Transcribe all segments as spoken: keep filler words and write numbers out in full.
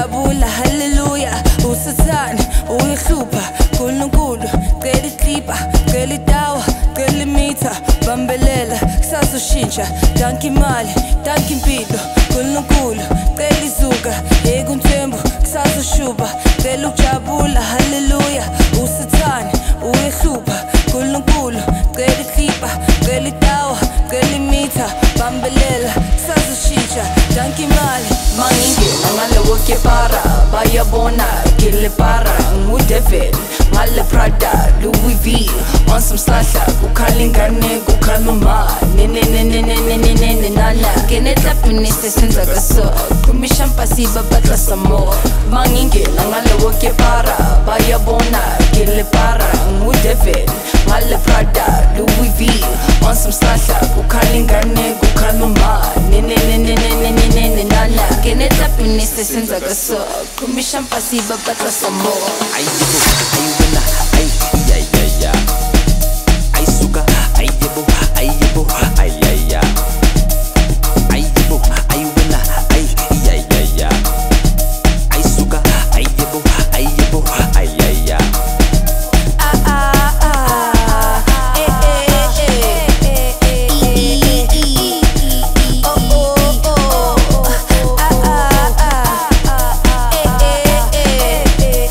ukujabula haleluya usathane uyihlupha Nkulunkulu cela iklipa cela itawa cela imitha bambelela kusazoshintsha danki imali danki impilo Nkulunkulu cela izuka ekunthembu kusazoshuba cela ukujabula haleluya usathane uyihlupha Nkulunkulu cela iklipa cela itawa cela imitha bambelela kusazoshintsha danki imali mangingena ngale woke para bayabona kile para ngudevil ngale Prada Louis V on some slashla kukhala ingane kukhala uma nene nene nene nene nana kenetla piniste senza kaso kumisha mpasiba batla samo mangingena ngale woke para bayabona kile para ngudevil ngale Prada Louis V on some slashla kukhala ingane kukhala uma nene nene nene nene nana kenetla piniste senza kaso kumisha mpasiba batla samo ayibo ayiwena ay ya ya ya ayisuka ayibo ayibo ay ya ya ayibo ayiwena ay ya ya ya ayisuka ayibo ayibo ay ya ya ah ah ah eh eh eh eh eh oh oh oh ah ah ah eh eh eh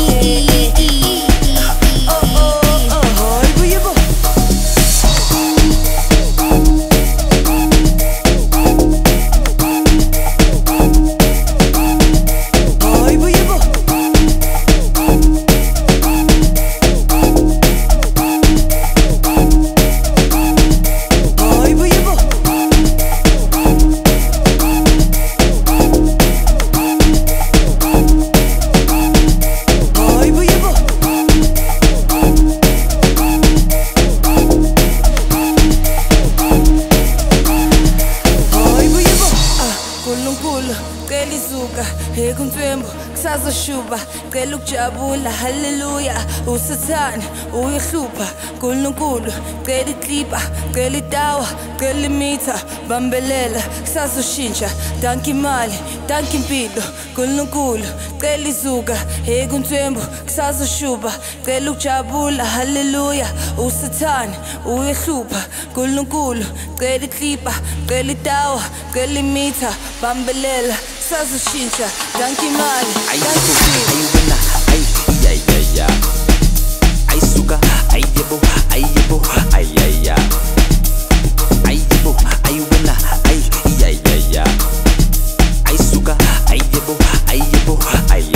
ekunthembu kusazoshuba cela ukujabula haleluya usathane uyihlupha Nkulunkulu cela iklipa cela itawa cela imitha bambelela kusazoshintsha danki imali danki impilo Nkulunkulu cela izuka ekunthembu kusazoshuba cela ukujabula haleluya usathane uyihlupha Nkulunkulu cela iklipa cela itawa cela imitha bambelela kusazoshintsha danki imali danki impilo ayiwena ay ya ya ya ayisuka ayibo ayibo ay ya ya ayibo ayiwena ay ya ya ya ayisuka ayibo ayibo ay